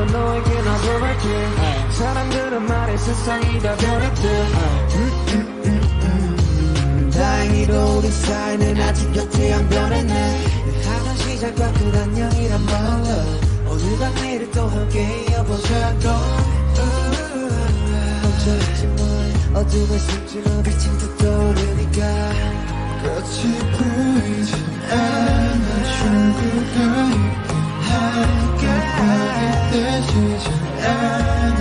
넌 너에게 나도 말게 사람들은 말해 세상이 다 변했대 다행히도 우리 사이는 아직 곁에 안 변했네 하던 시작과 끝 안녕이란 말로 오늘과 내일을 또 함께 이어보자고 멈춰있지만 어둠에 숨지만 빛이 또 떠오르니까 끝이 보이지 않아 충분히 할까 되지 않아